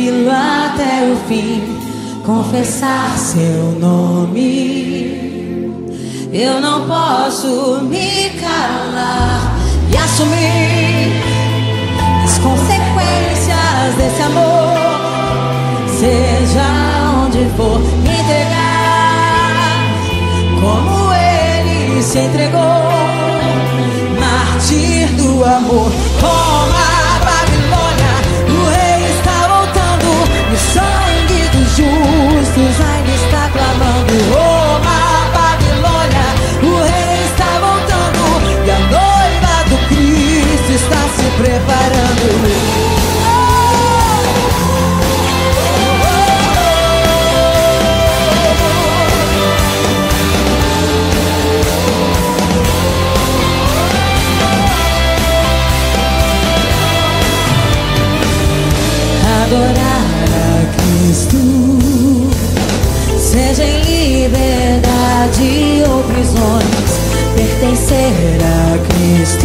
segui-lo até o fim, confessar seu nome. Eu não posso me calar e assumir as consequências desse amor. Seja onde for, me entregar como ele se entregou, mártir do amor. Como a Babilônia, o rei está voltando, e o sangue dos justos ainda está clamando. Como a Babilônia, o rei está voltando, e a noiva do Cristo está se preparando. Adorar a Cristo, seja em liberdade ou prisões, pertencer a Cristo,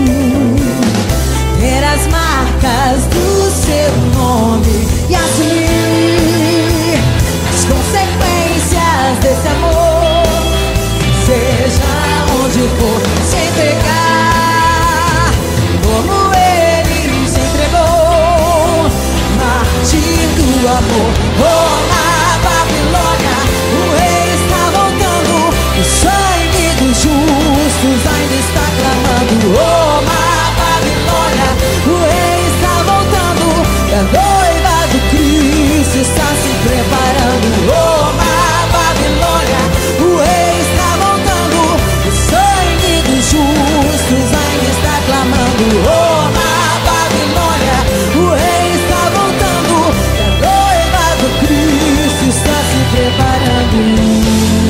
ter as marcas do seu nome e assumir as consequências desse amor. Seja onde for, se entregar como ele se entregou, mártir do amor. Oh, na Babilônia, o rei está voltando, o sangue dos justos ainda está clamando. Oh, na Babilônia, o rei está voltando, e a noiva do Cristo está se preparando. Oh, na Babilônia, o rei está voltando, o sangue dos justos ainda está clamando. Oh, na Babilônia, o rei está voltando, e a noiva do Cristo está se preparando.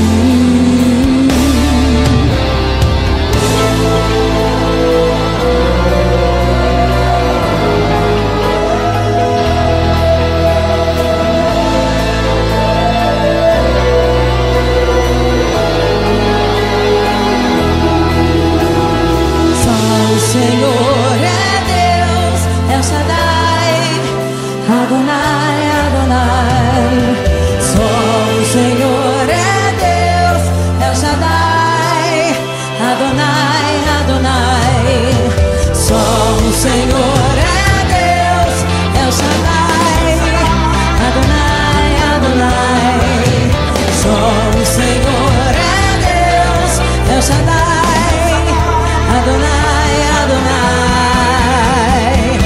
Senhor é Deus, El Shaddai, Adonai, Adonai. Só o Senhor é Deus, El Shaddai, Adonai, Adonai. Só o Senhor é Deus, El Shaddai, Adonai, Adonai. Só o Senhor é Deus, El Shaddai, Adonai, Adonai.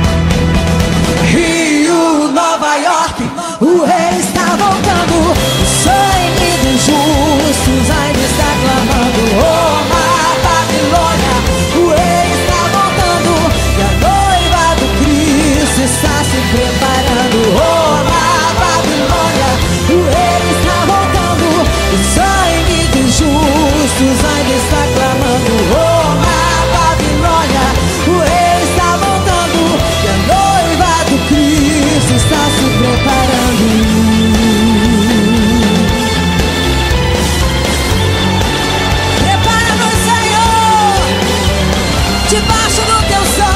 Rio, Nova York, o rei está voltando, o sangue dos justos ainda está clamando. Oh, na Babilônia, o rei está voltando, e a noiva do Cristo está se preparando. Oh, na Babilônia, o rei está voltando, o sangue dos justos ainda está clamando. Oh, na Babilônia, o rei está voltando, e a noiva do Cristo está se preparando. Prepara-nos, Senhor, debaixo do teu sangue.